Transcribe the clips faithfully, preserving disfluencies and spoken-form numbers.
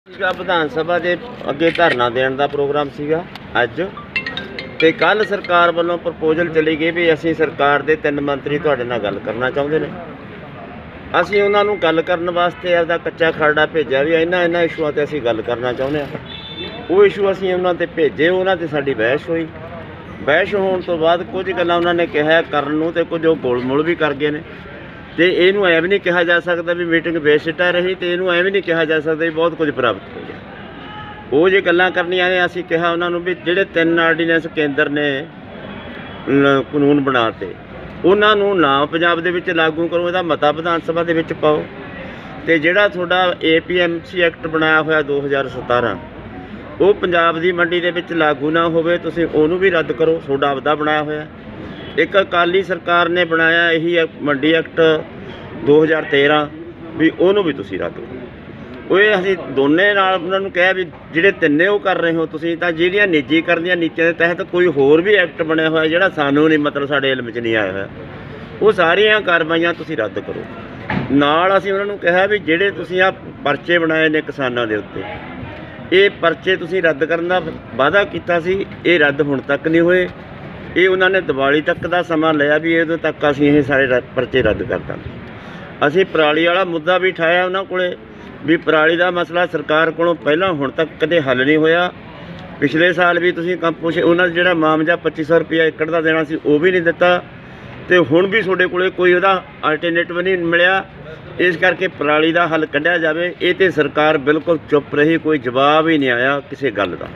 विधान सभा के अगे धरना देने का प्रोग्राम सीगा अज ते कल सरकार वालों प्रपोजल चली गई भी असी सरकार के तीन मंत्री तुहाडे नाल गल करना चाहुंदे ने। असी उन्हां नूं गल करन वास्ते आपदा कच्चा खरड़ा भेजा भी इन्हां इन्हां इशूआं ते असी गल करना चाहुंदे हां। वो इशू असी उन्हां ते भेजे, उन्हां ते साडी बहस हुई। बहस होने तो बाद कुछ गल्लां उन्होंने कहा करन नूं ते कुछ गोलमोल भी कर गए ने। तो इनू एव नहीं कहा जा सकता भी मीटिंग बेसिटा रही, तो इनू एव नहीं कहा जा सकता भी बहुत कुछ प्राप्त हो गया। वो जो गल्लां करनियां ने असीं कहा उन्होंने भी जिहड़े तीन आर्डीनेंस केंद्र ने कानून बनाते उन्होंने ना पंजाब दे विच लागू करो, इहदा मता विधान सभा दे विच पाओ। तो जिहड़ा तुहाडा A P M C act बनाया होया दो हज़ार सतारह वो पंजाब दी मंडी दे विच लागू ना होवे, तुसीं ओनू भी रद्द करो, तुहाडा आपदा बनाया होया। एक अकाली सरकार ने बनाया यही मंडी एक्ट दो हज़ार तेरह भी उन्होंने भी तुसीं रद्द करो। वो असीं दोने नाल उन्हां नूं कहा भी जिहड़े तिन्ने वो कर रहे हो तुसीं तां जिहड़ियां निजीकरण ਦੀਆਂ नीतियां के तहत कोई होर भी एक्ट बनया होया जिहड़ा सानूं नहीं मतलब साडे इल्म च नहीं आया होया वो सारियां कार्रवाइयां तुसीं रद्द करो। नाल असीं उन्हां नूं कहा भी जिहड़े तुसीं आ परचे बनाए ने किसानां दे उत्ते ये परचे तुसीं रद्द करन दा वादा कीता सी, ये रद्द हुण तक नहीं होए। ये उन्होंने दिवाली तक का समा लिया भी उदों तक असीं ये सारे परचे रद्द कर देंगे। असीं पराली वाला मुद्दा भी उठाया उन्होंने कोले भी पराली का मसला सरकार कोलों पहलां हुण तक कदे हल नहीं होया। पिछले साल भी तुसीं कंपुश उन्होंने जिहड़ा मामजा पच्ची सौ रुपया एकड़ का देना सी वो भी नहीं दिता, तो हुण भी तुहाडे कोले कोई उहदा अल्टरनेटिव नहीं मिलिया। इस करके पराली का हल कढ़िया जाए। ये तो सरकार बिल्कुल चुप रही, कोई जवाब ही नहीं आया किसी गल का।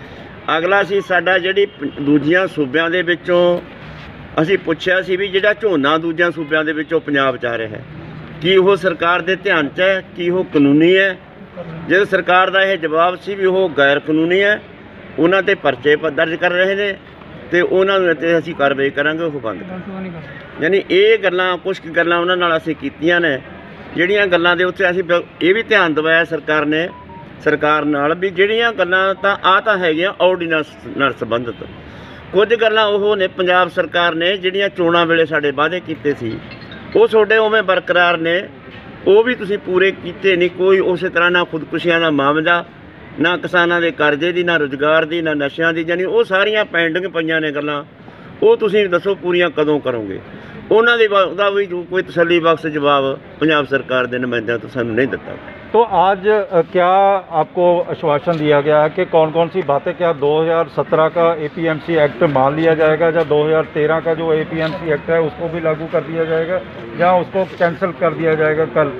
अगला सी साडा जिहड़ी दूजियां सूबियां दे विचों असीं पुछिया सी भी जिहड़ा झोना दूजियां सूबियां दे विचों पंजाब च आ रहा है कि वो सरकार दे ध्यान च है कि वो कानूनी है। जो सरकार का यह जवाब सी भी वो गैर कानूनी है, उन्हां ते परचे दर्ज कर रहे हैं तो उन्होंने ते असीं कार्रवाई करांगे वो बंद कर। यानी ये गल्लां कुछ गल्लां उन्हां नाल असीं कीतियां ने जिहड़ियां गल्लां दे उत्ते असीं ये भी ध्यान दवाया सरकार ने सरकार नाल भी जिहड़ियां गल्लां तां आ तां हैगियां ऑर्डीनेंस नाल संबंधित, कुछ गल्लां ओह ने पंजाब सरकार ने जिहड़ियां चोणां वेले साडे वादे कीते सी वो तुहाडे उवें बरकरार ने, वो भी तुसीं पूरे कीते नहीं। कोई उस तरह ना खुदकुशियां दा मामला ना किसानां दे करजे दी ना रोजगार दी ना नशियां दी, यानी वो सारियां पेंडिंग पईयां ने गल्लां। वो तुसीं दसो पूरियां कदों करोगे? उन्हां दे दा भी कोई तसल्ली बख्श जवाब पंजाब सरकार दे नुमाइंदियां तो सानूं नहीं दिता। तो आज क्या आपको आश्वासन दिया गया है कि कौन कौन सी बातें, क्या दो हज़ार सत्रह का A P M C act मान लिया जाएगा या दो हज़ार तेरह का जो A P M C act है उसको भी लागू कर दिया जाएगा या उसको कैंसिल कर दिया जाएगा कल?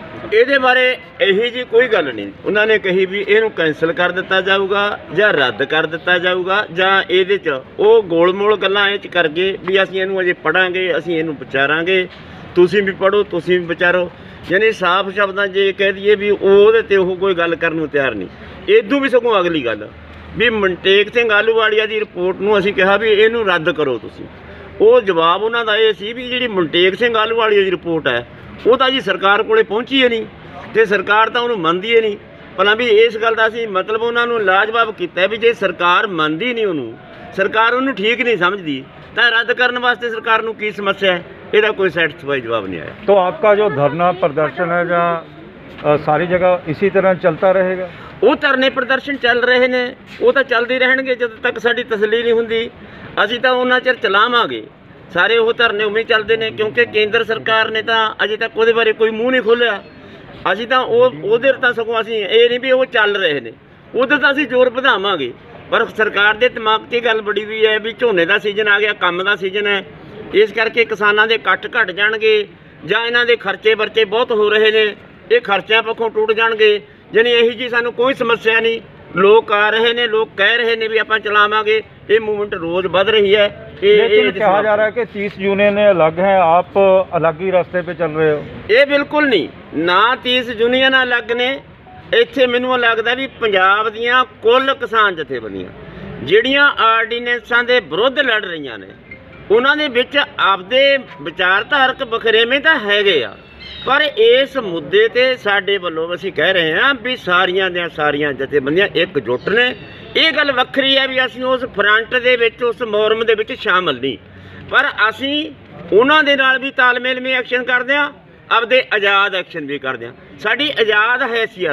ये बारे यही जी कोई गल नहीं उन्होंने कही भी इनू कैंसल कर दिता जाऊगा या रद्द कर दिता जाऊगा या ये गोलमोल गल्लां ये करके भी असीं इनू अजे पढ़ांगे असीं इनू विचारांगे, तुसीं भी पढ़ो तुसीं भी विचारो। यानी साफ शब्दां जे कह दईए भी ਉਹਦੇ ਤੇ ਉਹ कोई गल करन नूं तैयार नहीं। इदों भी सगों अगली गल भी मनटेक सिंह आलूवालिया की रिपोर्ट नूं असीं कहा भी इनू रद्द करो तुसीं, ਉਹ जवाब उन्हां दा ਇਹ ਸੀ भी ਜਿਹੜੀ मनटेक सिंह आलूवालिया की रिपोर्ट है वो तो जी सरकार कोले पहुँची है नहीं, तो सरकार तो उन्होंने मनती है नहीं। भला भी इस गल का असीं मतलब उन्होंने लाजवाब किया भी जे सरकार मनती नहीं उन्होंने सरकार उन्होंने ठीक नहीं समझती तो रद्द करने वास्ते सरकार नूं की समस्या है, इसका कोई सैटिस्फाई जवाब नहीं आया। तो आपका जो धरना प्रदर्शन है जहाँ सारी जगह इसी तरह चलता रहेगा? वो धरने प्रदर्शन चल रहे हैं, वो तो चलते रहेंगे जब तक साडी तसली नहीं होंदी। असीं तां उन्ना चिर चलावांगे सारे वो धरने उवें चलते हैं क्योंकि केंद्र सरकार ने तो अजे तक वो बारे कोई मूँह नहीं खोलिया। असीं तां उधर तां सगों असीं ये नहीं भी वो चल रहे हैं उधर तां असीं जोर वधावांगे, पर सरकार के दिमाग से गल बड़ी हुई है भी झोने का सीजन आ गया, काम का सीजन है, इस करके किसानां दे कट घट जाणगे जां इन्हां दे खर्चे बर्चे बहुत हो रहे हैं, ये खर्चों पक्षों टूट जाणगे। यानी यही जी सानूं कोई समस्या नहीं, लोग आ रहे हैं, लोग कह रहे हैं भी आपां चलावांगे, ये मूवमेंट रोज़ बढ़ रही है। लेकिन कहा जा रहा है कि तीस यूनियन अलग हैं, आप अलग ही रास्ते पे चल रहे हो। ये बिल्कुल नहीं, ना तीस यूनियन अलग ने, इत्थे मैनूं लगदा भी पंजाब दीयां कुल किसान जथेबंदियां जिहड़ियां आर्डीनेंसां दे विरुद्ध लड़ रहीआं ने उन्हां दे विच आपदे विचारधारक बखरेवें तां हैगे आ, पर इस मुद्दे ते साडे वल्लों असीं कह रहे हैं भी सारियां दियां सारियां जथेबंदियां एकजुट ने। ये गल वक्खरी है भी असीं उस फ्रंट दे विच उस मोरम दे विच शामिल नहीं, पर असीं उन्हां दे नाल भी तालमेल में एक्शन करदे हां, आपदे आज़ाद एक्शन भी करदे हां। साडी आज़ाद हैसियत है,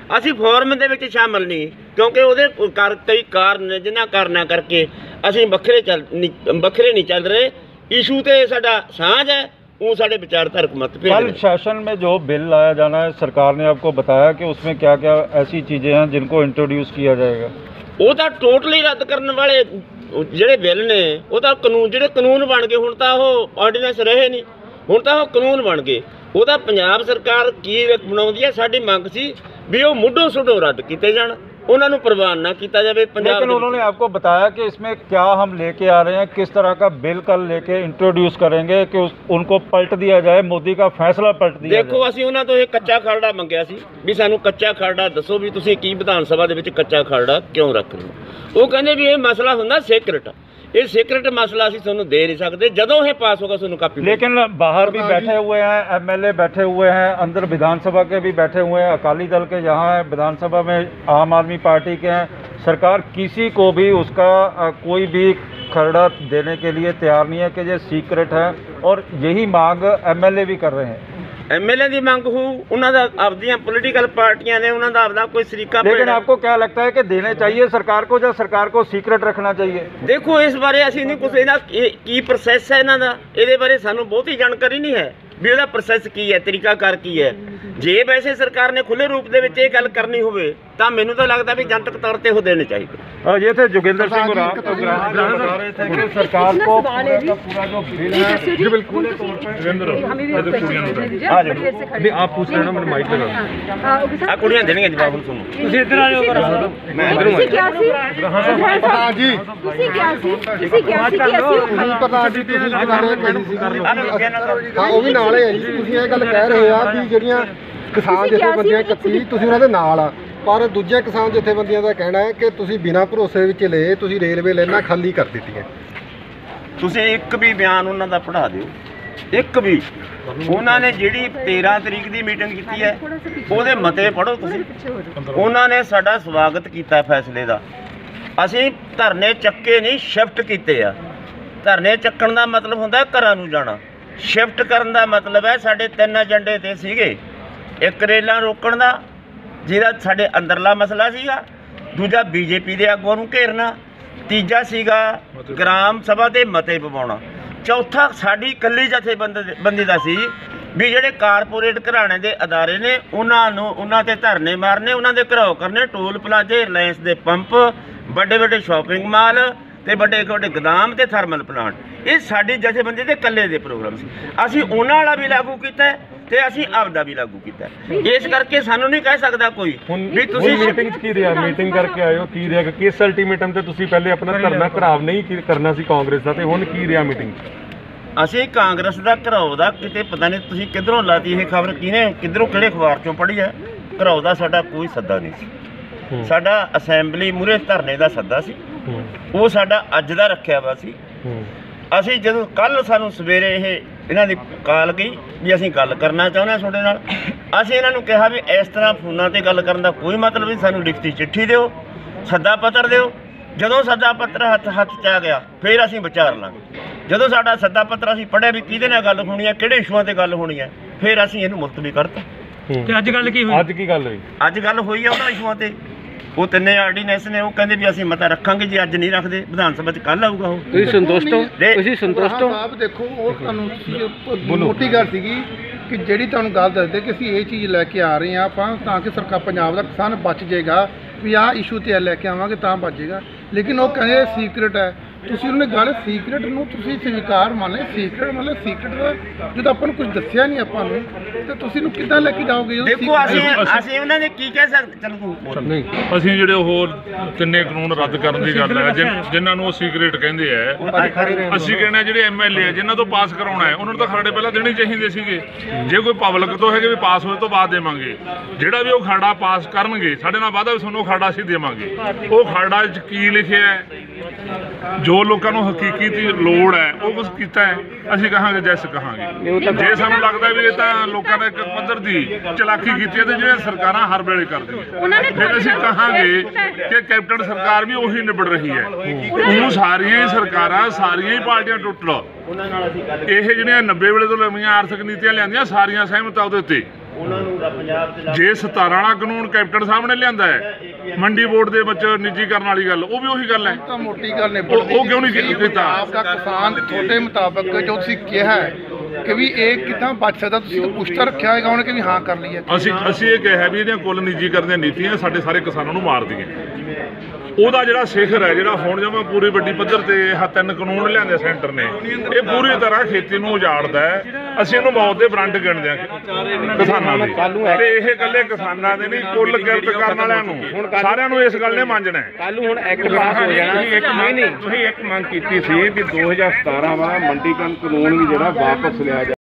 ਅਸੀਂ ਫੋਰਮ ਦੇ ਵਿੱਚ ਸ਼ਾਮਲ ਨਹੀਂ, ਕਿਉਂਕਿ ਉਹਦੇ ਕਰ ਕਈ ਕਾਰਨ ਨੇ ਜਿਨ੍ਹਾਂ ਕਾਰਨਾਂ ਕਰਕੇ ਅਸੀਂ ਵੱਖਰੇ ਚੱਲ ਨਹੀਂ ਵੱਖਰੇ ਨਹੀਂ ਚੱਲ ਰਹੇ। ਇਸ਼ੂ ਤੇ ਸਾਡਾ ਸਾਂਝ ਹੈ, वो साढ़े विचारधारक मतभेद। कल सेशन में जो बिल लाया जाना है, सरकार ने आपको बताया कि उसमें क्या क्या ऐसी चीज़ें हैं जिनको इंट्रोड्यूस किया जाएगा? वो तो टोटली रद्द करने वाले ਜਿਹੜੇ ਬਿੱਲ ਨੇ ਉਹ ਤਾਂ ਕਾਨੂੰਨ ਜਿਹੜੇ ਕਾਨੂੰਨ ਬਣ ਗਏ, ਹੁਣ ਤਾਂ ਉਹ ਆਰਡੀਨੈਂਸ ਰਹੇ ਨਹੀਂ, ਹੁਣ ਤਾਂ ਉਹ ਕਾਨੂੰਨ ਬਣ ਗਏ। ਉਹਦਾ ਪੰਜਾਬ ਸਰਕਾਰ ਕੀ ਬਣਾਉਂਦੀ ਹੈ, ਸਾਡੀ ਮੰਗ ਸੀ ਵੀ ਉਹ ਮੁੱਢੋਂ ਸੁੱਢੋਂ ਰੱਦ ਕੀਤੇ ਜਾਣ, उन्होंने प्रवान ना किया जाए। लेकिन उन्होंने आपको बताया कि इसमें क्या हम लेके आ रहे हैं, किस तरह का बिल कल लेके इंट्रोड्यूस करेंगे कि उस, उनको पलट दिया जाए, मोदी का फैसला पलट दिया देखो जाए। ਅਸੀਂ ਉਹਨਾਂ ਤੋਂ ਇਹ ਕੱਚਾ ਖਰੜਾ ਮੰਗਿਆ ਸੀ ਵੀ ਸਾਨੂੰ ਕੱਚਾ ਖਰੜਾ ਦੱਸੋ ਵੀ ਤੁਸੀਂ ਕੀ ਵਿਧਾਨ ਸਭਾ ਦੇ ਵਿੱਚ ਕੱਚਾ ਖਰੜਾ ਕਿਉਂ ਰੱਖ ਰਹੇ ਹੋ। ਉਹ ਕਹਿੰਦੇ ਵੀ ਇਹ ਮਸਲਾ ਹੁੰਦਾ ਸੀਕ੍ਰੇਟ, ये सीक्रेट मसला ਅਸੀਂ ਤੁਹਾਨੂੰ दे नहीं सकते, ਜਦੋਂ ਇਹ पास होगा ਤੁਹਾਨੂੰ कापी। लेकिन बाहर भी बैठे हुए हैं एमएलए, बैठे हुए हैं अंदर, विधानसभा के भी बैठे हुए हैं, अकाली दल के यहाँ है, विधानसभा में आम आदमी पार्टी के हैं। सरकार किसी को भी उसका कोई भी खरड़ा देने के लिए तैयार नहीं है कि ये सीक्रेट है, और यही मांग एमएलए भी कर रहे हैं। एम एल ए की मंग हो, उन्होंने आपदियां पोलिटिकल पार्टियां ने उन्होंने आपदा कोई तरीका। लेकिन आपको क्या लगता है कि देने चाहिए सरकार को, या सरकार को सीक्रेट रखना चाहिए? देखो इस बारे असीं नहीं कुछ इन्हां की प्रोसैस है इन्हां दा, इहदे बारे सानूं बहुती जानकारी नहीं है भी ਉਹਦਾ ਪ੍ਰੋਸੈਸ ਕੀ ਹੈ, ਤਰੀਕਾਕਾਰ ਕੀ ਹੈ। ਜੇ ਵੈਸੇ ਸਰਕਾਰ ਨੇ ਖੁੱਲੇ ਰੂਪ ਦੇ ਵਿੱਚ ਇਹ ਗੱਲ ਕਰਨੀ ਹੋਵੇ ਤਾਂ ਮੈਨੂੰ ਤਾਂ ਲੱਗਦਾ ਵੀ ਜਨਤਕ ਤੌਰ ਤੇ ਉਹ ਦੇਣੇ ਚਾਹੀਦੇ। ये थे जोगिंदर सिंह उरांव बता रहे थे कि सरकार को पूरा का पूरा जो बिल है जी बिल्कुल आप पूछ रहे हैं ना, मैंने माइक लगा ਆ ਕੁੜੀਆਂ ਦੇਣਗੀਆਂ ਜਵਾਬ ਸੁਣੋ। ਤੁਸੀਂ ਇੱਧਰ ਆ ਜਾਓ, ਮੈਂ ਇਧਰੋਂ ਤੁਸੀਂ ਕਿਹਾ ਸੀ ਹਾਂ ਜੀ, ਤੁਸੀਂ ਕਿਹਾ ਸੀ ਤੁਸੀਂ ਕਿਹਾ ਸੀ ਕਿ ਅਸੀਂ ਪਤਾ ਜੀ ਤੁਸੀਂ ਜਨਾਲੇ ਕਹੀ ਸੀ ਹਾਂ ਉਹ ਵੀ ਨਾਲ ਨਾਲੇ ਹੈ ਜੀ। ਤੁਸੀਂ ਇਹ ਗੱਲ ਕਹਿ ਰਹੇ ਆ ਵੀ ਜਿਹੜੀਆਂ ਕਿਸਾਨ ਜਥੇਬੰਦੀਆਂ ਇਕੱਤੀ ਤੁਸੀਂ ਉਹਨਾਂ ਦੇ ਨਾਲ ਆ, ਪਰ ਦੂਜੇ ਕਿਸਾਨ ਜਥੇਬੰਦੀਆਂ ਦਾ ਕਹਿਣਾ ਹੈ ਕਿ ਤੁਸੀਂ ਬਿਨਾਂ ਭਰੋਸੇ ਵਿੱਚ ਲਏ, ਤੁਸੀਂ ਰੇਲਵੇ ਲਾਈਨਾਂ ਖਾਲੀ ਕਰ ਦਿੱਤੀਆਂ। ਤੁਸੀਂ ਇੱਕ ਵੀ ਬਿਆਨ ਉਹਨਾਂ ਦਾ ਪੜ੍ਹਾ ਦਿਓ, ਇੱਕ ਵੀ। ਉਹਨਾਂ ਨੇ ਜਿਹੜੀ ਤੇਰਾਂ ਤਰੀਕ ਦੀ ਮੀਟਿੰਗ ਕੀਤੀ ਹੈ ਉਹਦੇ ਮਤੇ ਪੜ੍ਹੋ ਤੁਸੀਂ। ਉਹਨਾਂ ਨੇ ਸਾਡਾ ਸਵਾਗਤ ਕੀਤਾ ਫੈਸਲੇ ਦਾ। ਅਸੀਂ ਧਰਨੇ ਚੱਕੇ ਨਹੀਂ, ਸ਼ਿਫਟ ਕੀਤੇ ਆ। ਧਰਨੇ ਚੱਕਣ ਦਾ ਮਤਲਬ ਹੁੰਦਾ ਘਰਾਂ ਨੂੰ ਜਾਣਾ, ਸ਼ਿਫਟ ਕਰਨ ਦਾ ਮਤਲਬ ਹੈ ਸਾਡੇ ਤਿੰਨ ਏਜੰਡੇ ਤੇ ਸੀਗੇ। ਇੱਕ ਰੇਲਾਂ ਰੋਕਣ ਦਾ ਜਿਹਦਾ ਸਾਡੇ ਅੰਦਰਲਾ ਮਸਲਾ ਸੀਗਾ, ਦੂਜਾ ਬੀਜੇਪੀ ਦੇ ਆਗੂਆਂ ਨੂੰ ਘੇਰਨਾ, ਤੀਜਾ ਸੀਗਾ ਗ੍ਰਾਮ ਸਭਾ ਦੇ ਮਤੇ ਪਵਾਉਣਾ, ਚੌਥਾ ਸਾਡੀ ਇਕੱਲੀ ਜਥੇਬੰਦੀ ਦਾ ਸੀ ਵੀ ਜਿਹੜੇ ਕਾਰਪੋਰੇਟ ਘਰਾਣੇ ਦੇ ਅਦਾਰੇ ਨੇ ਉਹਨਾਂ ਨੂੰ ਉਹਨਾਂ ਤੇ ਧਰਨੇ ਮਾਰਨੇ, ਉਹਨਾਂ ਦੇ ਘਰਾਓ ਕਰਨੇ, ਟੋਲ ਪਲਾਜ਼ੇ, ਰਿਲਾਇੰਸ ਦੇ ਪੰਪ, ਵੱਡੇ ਵੱਡੇ ਸ਼ਾਪਿੰਗ ਮਾਲ ਤੇ ਵੱਡੇ ਵੱਡੇ ਗੋਦਾਮ ਤੇ ਥਰਮਲ ਪਲਾਂਟ। ਇਹ ਸਾਡੀ ਜਥੇਬੰਦੀ ਦੇ ਇਕੱਲੇ ਦੇ ਪ੍ਰੋਗਰਾਮ ਸੀ। ਅਸੀਂ ਉਹਨਾਂ ਵਾਲਾ ਵੀ ਲਾਗੂ ਕੀਤਾ ਤੇ ਅਸੀਂ ਆਪਦਾ ਵੀ ਲਾਗੂ ਕੀਤਾ। ਇਸ ਕਰਕੇ ਸਾਨੂੰ ਨਹੀਂ ਕਹਿ ਸਕਦਾ ਕੋਈ ਵੀ ਤੁਸੀਂ ਮੀਟਿੰਗ 'ਚ ਕੀ ਰਿਹਾ, ਮੀਟਿੰਗ ਕਰਕੇ ਆਏ ਹੋ, ਕੀ ਰਿਹਾ, ਕਿਸ ਅਲਟੀਮੇਟਮ ਤੇ ਤੁਸੀਂ ਪਹਿਲੇ ਆਪਣਾ ਧਰਨਾ ਘਰਾਵ ਨਹੀਂ ਕਰਨਾ ਸੀ ਕਾਂਗਰਸ ਦਾ, ਤੇ ਹੁਣ ਕੀ ਰਿਹਾ ਮੀਟਿੰਗ 'ਚ? ਅਸੀਂ ਕਾਂਗਰਸ ਦਾ ਘਰਾਓ ਦਾ ਕਿਤੇ ਪਤਾ ਨਹੀਂ ਤੁਸੀਂ ਕਿੱਧਰੋਂ ਲਾਤੀ ਇਹ ਖਬਰ, ਕਿਹਨੇ ਕਿੱਧਰੋਂ ਕਿਹੜੇ ਅਖਬਾਰ 'ਚੋਂ ਪੜ੍ਹੀ ਹੈ। ਘਰਾਓ ਦਾ ਸਾਡਾ ਕੋਈ ਸੱਦਾ ਨਹੀਂ ਸੀ, ਸਾਡਾ ਅਸੈਂਬਲੀ ਮੂਹਰੇ ਧਰਨੇ ਦਾ ਸੱਦਾ ਸੀ, ਉਹ ਸਾਡਾ ਅੱਜ ਦਾ ਰੱਖਿਆ ਵਾ ਸੀ। ਅਸੀਂ ਜਦੋਂ ਕੱਲ ਸਾਨੂੰ ਸਵੇਰੇ ਇਹ ਇਹਨਾਂ ਦੀ ਕਾਲ ਗਈ ਵੀ ਅਸੀਂ ਗੱਲ ਕਰਨਾ ਚਾਹੁੰਦੇ ਹਾਂ ਤੁਹਾਡੇ ਨਾਲ, ਅਸੀਂ ਇਹਨਾਂ ਨੂੰ ਕਿਹਾ ਵੀ ਇਸ ਤਰ੍ਹਾਂ ਫੋਨਾਂ 'ਤੇ ਗੱਲ ਕਰਨ ਦਾ ਕੋਈ ਮਤਲਬ ਨਹੀਂ, ਸਾਨੂੰ ਲਿਖਤੀ ਚਿੱਠੀ ਦਿਓ, ਸੱਦਾ ਪੱਤਰ ਦਿਓ। ਜਦੋਂ ਸੱਦਾ ਪੱਤਰ ਹੱਥ ਹੱਥ 'ਚ ਆ ਗਿਆ ਫਿਰ ਅਸੀਂ ਵਿਚਾਰ ਲਾਂਗੇ। ਜਦੋਂ ਸਾਡਾ ਸੱਦਾ ਪੱਤਰ ਅਸੀਂ ਪੜ੍ਹਿਆ ਵੀ ਕਿਹਦੇ ਨਾਲ ਗੱਲ ਹੋਣੀ ਹੈ, ਕਿਹੜੇ ਇਸ਼ੂਆਂ 'ਤੇ ਗੱਲ ਹੋਣੀ ਹੈ, ਫਿਰ ਅਸੀਂ ਇਹਨੂੰ ਮੁਲਤਵੀ ਕਰਤਾ। ਤੇ ਅੱਜ ਗੱਲ ਕੀ ਹੋਈ? ਅੱਜ ਕੀ ਗੱਲ ਹੋਈ? ਅੱਜ ਗੱਲ ਹੋਈ ਆ ਉਹਨਾਂ ਇਸ਼ੂਆਂ 'ਤੇ। ਉਹ ਤਿੰਨੇ ਆਰਡੀਨੈਂਸ ਨੇ, ਉਹ ਕਹਿੰਦੇ ਵੀ ਅਸੀਂ ਮਤਾ ਰੱਖਾਂਗੇ ਜੀ, ਅੱਜ ਨਹੀਂ ਰੱਖਦੇ, ਵਿਧਾਨ ਸਭਾ 'ਚ ਕੱਲ੍ਹ ਆਊਗਾ। ਉਹ ਤੁਸੀਂ ਸੰਤੁਸ਼ਟ ਹੋ? ਤੁਸੀਂ ਸੰਤੁਸ਼ਟ ਹੋ? ਸਾਹਿਬ ਦੇਖੋ ਉਹ ਤੁਹਾਨੂੰ ਮੋਟੀ ਗੱਲ ਸੀਗੀ ਕਿ ਜਿਹੜੀ ਤੁਹਾਨੂੰ ਗੱਲ ਦੱਸਦੇ ਕਿ ਅਸੀਂ ਇਹ ਚੀਜ਼ ਲੈ ਕੇ ਆ ਰਹੇ ਹਾਂ ਆਪਾਂ ਤਾਂ ਕਿ ਸਰਕਾਰ ਪੰਜਾਬ ਦਾ ਕਿਸਾਨ ਬਚ ਜਾਏਗਾ, ਵੀ ਆਹ ਇਸ਼ੂ ਤੇ ਲੈ ਕੇ ਆਵਾਂਗੇ ਤਾਂ ਬਚ ਜਾਏਗਾ। ਲੇਕਿਨ ਉਹ ਕਹਿੰਦੇ ਸੀਕ੍ਰੇਟ ਹੈ। ਤੁਸੀਂ ਉਹਨੇ ਗੱਲ ਸੀਕ੍ਰੇਟ ਨੂੰ ਤੁਸੀਂ ਸਵੀਕਾਰ ਮੰਨ ਲਿਆ, ਸੀਕ੍ਰੇਟ ਮਤਲਬ ਸੀਕ੍ਰੇਟ ਦਾ ਜਦੋਂ ਆਪਾਂ ਨੂੰ ਕੁਝ ਦੱਸਿਆ ਨਹੀਂ ਆਪਾਂ ਨੂੰ, ਤੇ ਤੁਸੀਂ ਨੂੰ ਕਿੱਦਾਂ ਲੈ ਕੇ ਜਾਓਗੇ? ਦੇਖੋ ਅਸੀਂ ਅਸੀਂ ਉਹਨਾਂ ਨੇ ਕੀ ਕਹਿ ਸਕਦੇ, ਚਲੋ ਤੂੰ ਨਹੀਂ, ਅਸੀਂ ਜਿਹੜੇ ਉਹ ਤਿੰਨੇ ਕਾਨੂੰਨ ਰੱਦ ਕਰਨ ਦੀ ਗੱਲ ਹੈ, ਜਿਨ੍ਹਾਂ ਨੂੰ ਉਹ ਸੀਕ੍ਰੇਟ ਕਹਿੰਦੇ ਆ, ਅਸੀਂ ਕਹਿੰਦੇ ਜਿਹੜੇ ਐਮ ਐਲ ਏ ਜਿਨ੍ਹਾਂ ਤੋਂ ਪਾਸ ਕਰਾਉਣਾ ਹੈ ਉਹਨਾਂ ਨੂੰ ਤਾਂ ਖਰੜੇ ਪਹਿਲਾਂ ਦੇਣੇ ਚਾਹੀਦੇ ਸੀਗੇ। ਜੇ ਕੋਈ ਪਬਲਿਕ ਤੋਂ ਹੈਗੇ ਵੀ ਪਾਸ ਹੋਏ ਤੋਂ ਬਾਅਦ ਦੇਵਾਂਗੇ, ਜਿਹੜਾ ਵੀ ਉਹ ਖਰੜਾ ਪਾਸ ਕਰਨਗੇ ਸਾਡੇ ਨਾਲ ਵਾਅਦਾ ਵੀ ਤੁਹਾਨੂੰ ਖਰੜਾ ਅਸੀਂ ਦੇਵਾਂਗੇ। ਉਹ ਖਰੜਾ 'ਚ ਕੀ ਲਿਖਿਆ ਹੈ, ਜੋ ਲੋਕਾਂ ਨੂੰ ਹਕੀਕੀ ਦੀ ਲੋੜ ਹੈ ਉਹ ਕੁਝ ਕੀਤਾ ਹੈ, ਅਸੀਂ ਕਹਾਂਗੇ ਜੈਸ ਕਹਾਂਗੇ। ਜੇ ਸਾਨੂੰ ਲੱਗਦਾ ਵੀ ਇਹ ਤਾਂ ਲੋਕਾਂ ਨੇ ਇੱਕ ਪੱਧਰ ਦੀ ਚਲਾਕੀ ਕੀਤੀ ਹੈ ਤੇ ਜਿਹੜੀਆਂ ਸਰਕਾਰਾਂ ਹਰ ਵੇਲੇ ਕਰਦੀਆਂ, ਫਿਰ ਅਸੀਂ ਕਹਾਂਗੇ ਕਿ ਕੈਪਟਨ ਸਰਕਾਰ ਵੀ ਉਹੀ ਨਿਬੜ ਰਹੀ ਹੈ। ਉਹ ਸਾਰੀਆਂ ਹੀ ਸਰਕਾਰਾਂ, ਸਾਰੀਆਂ ਹੀ ਪਾਰਟੀਆਂ ਟੁੱਟ ਲਓ, ਇਹ ਜਿਹੜੀਆਂ ਨੱਬੇ ਵੇਲੇ ਤੋਂ ਨਵੀਆਂ ਆਰਥਿਕ ਨੀਤੀਆਂ ਲਿਆਂਦੀਆਂ ਸਾਰੀਆਂ ਸਹਿਮਤ ਆ ਉਹਦੇ ਉੱਤੇ। ਉਹਨਾਂ ਨੂੰ ਤਾਂ ਪੰਜਾਬ ਦੇ ਜੇ ਸਤਾਰਾਂ ਵਾਲਾ ਕਾਨੂੰਨ ਕੈਪਟਨ ਸਾਹਿਬ ਨੇ ਲਿਆਂਦਾ ਹੈ ਮੰਡੀ ਬੋਰਡ ਦੇ ਵਿੱਚ ਨਿੱਜੀਕਰਨ ਵਾਲੀ ਗੱਲ, ਉਹ ਵੀ ਉਹੀ ਗੱਲ ਹੈ। ਤਾਂ ਮੋਟੀ ਗੱਲ ਨੇ ਉਹ- ਉਹ ਕਿਉਂ ਨਹੀਂ ਕੀਤਾ? ਪੰਜਾਬ ਦਾ ਕਿਸਾਨ ਤੁਹਾਡੇ ਮੁਤਾਬਕ ਜੋ ਤੁਸੀਂ ਕਿਹਾ ਹੈ ਕਿ ਵੀ ਇਹ ਕਿੱਦਾਂ ਬਚ ਸਕਦਾ, ਤੁਸੀਂ ਤਾਂ ਪੁੱਛਤਾ ਰੱਖਿਆ ਹੋਏਗਾ ਉਹਨੇ ਕਿ ਵੀ ਹਾਂ ਕਰ ਲਈ ਹੈ। ਅਸੀਂ ਅਸੀਂ ਇਹ ਕਿਹਾ ਵੀ ਇਹਦੀਆਂ ਕੁੱਲ ਨਿੱਜੀਕਰਨ ਦੀਆਂ ਨੀਤੀਆਂ ਸਾਡੇ ਸਾਰੇ ਕਿਸਾਨਾਂ ਨੂੰ ਮਾਰਦੀਆਂ। ਉਹਦਾ ਜਿਹੜਾ ਸਿਖਰ ਹੈ, ਜਿਹੜਾ ਹੁਣ ਜਮਾ ਪੂਰੀ ਵੱਡੀ ਪੱਧਰ ਤੇ ਇਹ ਤਿੰਨ ਕਾਨੂੰਨ ਲਿਆਂਦੇ ਸੈਂਟਰ ਨੇ, ਇਹ ਪੂਰੀ ਤਰ੍ਹਾਂ ਖੇਤੀ ਨੂੰ ਉਜਾੜਦਾ ਹੈ। ਅਸੀਂ ਇਹਨੂੰ ਮੌਤ ਦੇ ਬਰੰਟ ਗਿਣਦੇ ਹਾਂ ਕਿਸਾਨਾਂ ਦੀ, ਤੇ ਇਹ ਇਕੱਲੇ ਕਿਸਾਨਾਂ ਦੇ ਨਹੀਂ, ਕੁੱਲ ਕਿਰਤ ਕਰਨ ਵਾਲਿਆਂ ਨੂੰ ਸਾਰਿਆਂ ਨੂੰ ਇਸ ਗੱਲ ਨੇ ਮੰਨਣਾ ਹੈ। ਕੱਲ ਨੂੰ ਹੁਣ ਐਕਟ ਪਾਸ ਹੋ ਜਾਣਾ। ਨਹੀਂ ਨਹੀਂ ਤੁਸੀਂ ਇੱਕ ਮੰਗ ਕੀਤੀ ਸੀ ਵੀ ਦੋ ਹਜ਼ਾਰ ਸਤਾਰਾਂ ਵਾਲਾ ਮੰਡੀਕਰਨ ਕਾਨੂੰਨ ਵੀ ਜਿਹੜਾ ਵਾਪਸ ਲਿਆ ਜਾਵੇ।